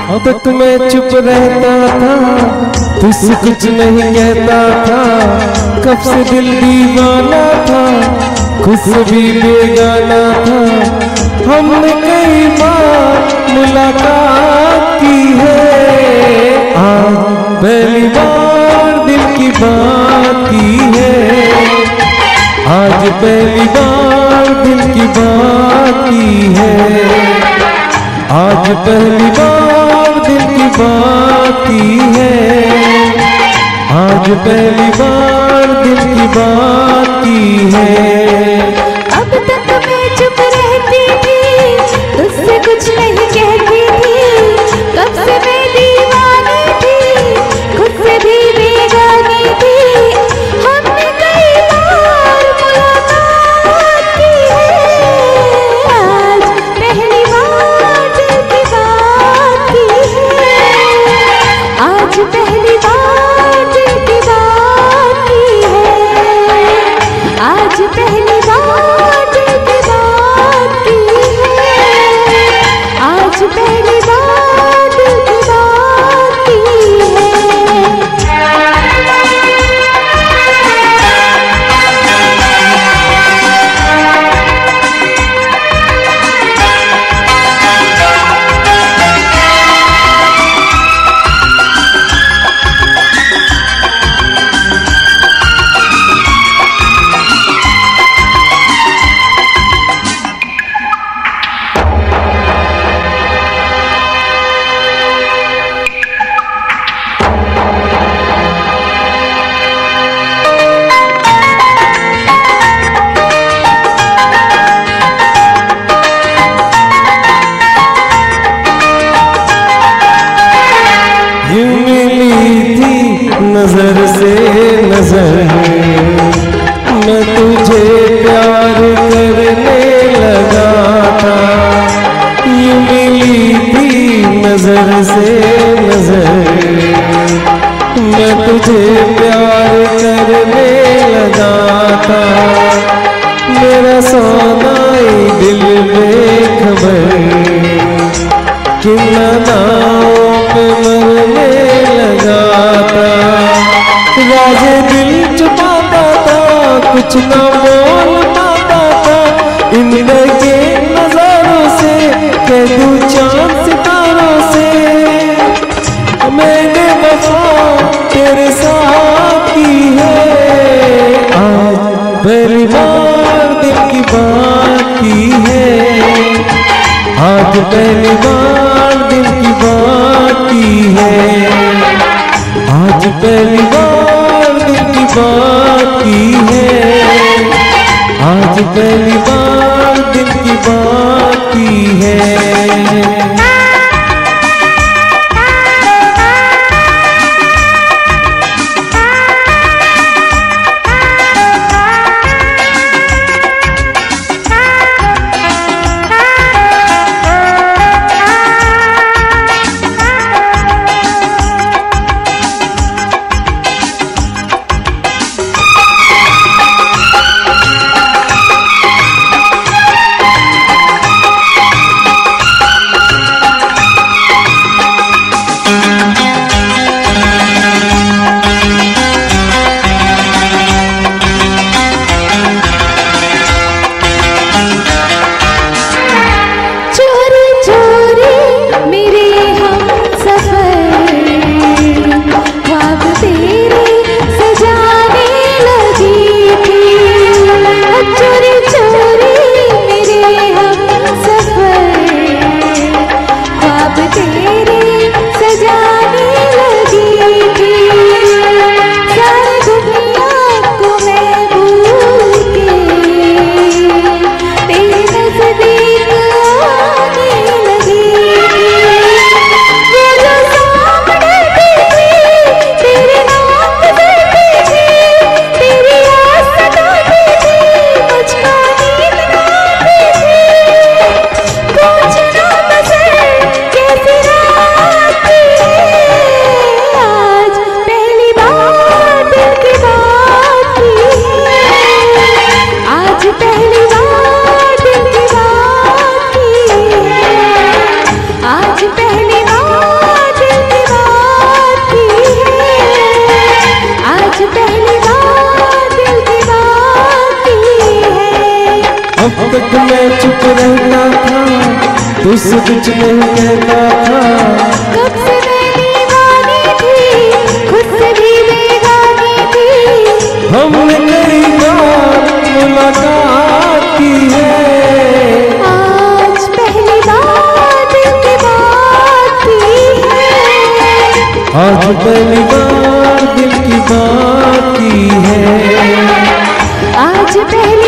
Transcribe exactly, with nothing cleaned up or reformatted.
अब तक मैं चुप रहता था, तुझसे कुछ नहीं कहता था। कब से दिल दीवाना था, खुद से भी बेगाना था। हमने कई बार मुलाकात की है, आज पहली बार दिल की बात की है। आज पहली बार दिल की बात की है। आज पहली बार दिल की बात की है। आज पहली बार दिल की बात की है। अब तक मैं चुप रहती थी, तुझसे कुछ नहीं कहती थी। कब से मैं दीवानी थी, खुद से भी बेगानी थी। हमने कई बार मुलाकात की है, आज पहली बार दिल की बात की है। आज पहली बार दिल की बात की है। आज पहली बार दिल की बात की है। आज पहली बार दिल की बात की है। यूं मिली थी नजर से नजर, मैं तुझे प्यार करने लगा था। यूं मिली थी नजर से नजर, मैं तुझे प्यार करने लगा था। मेरा सोनाई दिल बेखबर किन नामों पे मरने लगा था। राज़े दिल छुपाता था, कुछ ना बोल पाता था। इन के नजारों से कह दूं चांद सितारों से, मैंने वफा तेरे साथ की है। आज पहली बार दिल की बात की है। आज पहली बार दिल की बात की है। आज पहली बार दिल की बात की है। आज पहली बार दिल की बात की है। तक मैं चुप रहता था, तुझसे कुछ नहीं कहता था। कब से मैं दीवानी थी, खुद से भी बेगानी थी। हमने कई बार मुलाकात की है, आज पहली बार दिल की बात की है। आज पहली बार दिल की बात की है। आज पहली